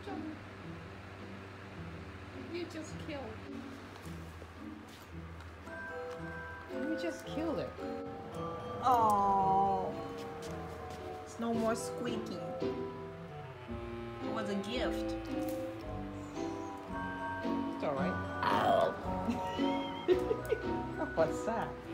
You just killed. You just killed it. Oh, it's no more squeaking. It was a gift. It's all right. What's that?